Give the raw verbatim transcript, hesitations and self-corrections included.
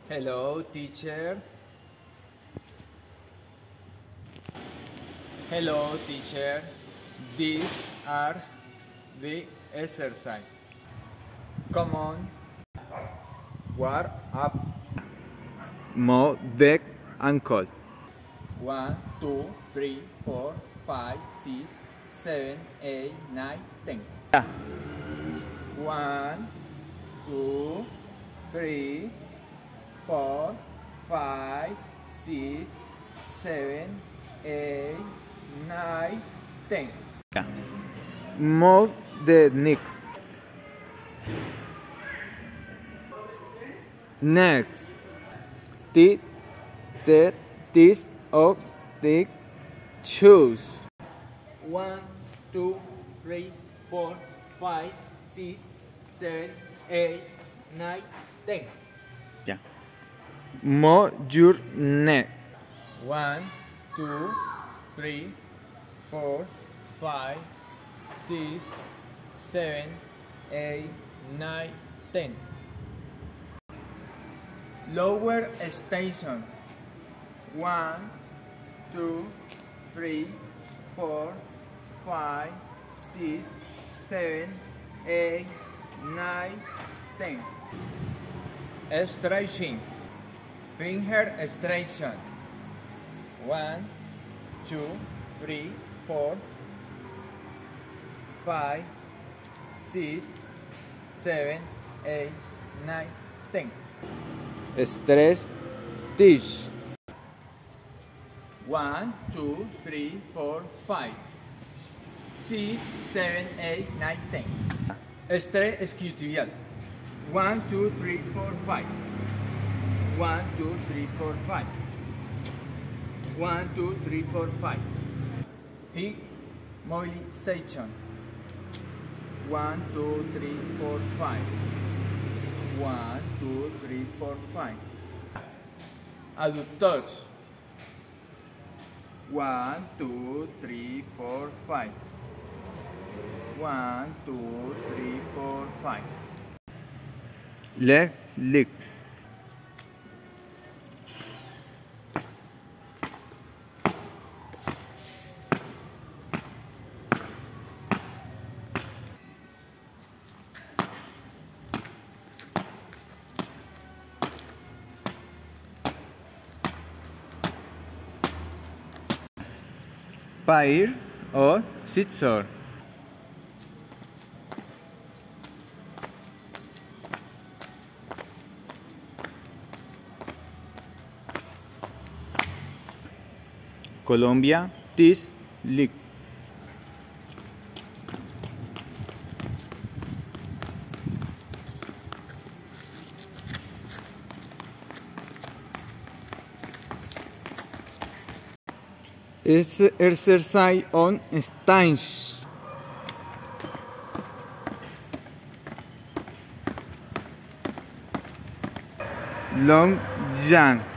Hello, teacher. Hello, teacher. These are the exercise. Come on. Warm up. Move the ankle. One, two, three, four, five, six, seven, eight, nine, ten. Yeah. One, two, three, four, five, six, seven, eight, nine, ten. Yeah. Move the neck. Next, the the this of the choose. One, two, three, four, five, six, seven, eight, nine, ten. Yeah. Move your neck. One, two, three, four, five, six, seven, eight, nine, ten. Lower station. One, two, three, four, five, six, seven, eight, nine, ten. Stretching. Finger stretching. One, two, three, four, five, six, seven, eight, nine, ten. Stretch teach. One, two, three, four, five, six, seven, eight, nine, ten. Stretch isquiotibial. One, two, three, four, five. One, two, three, four, five. One, two, three, four, five. Hip mobilization. One, two, three, four, five. One, two, three, four, five. Adductors. One, two, three, four, five. One, two, three, four, five. Leg lift. Pair or scissor. Colombia, this league. Is exercise on stage. Long jump.